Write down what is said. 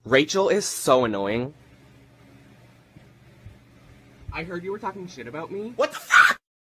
Rachel is so annoying. I heard you were talking shit about me. What the fuck?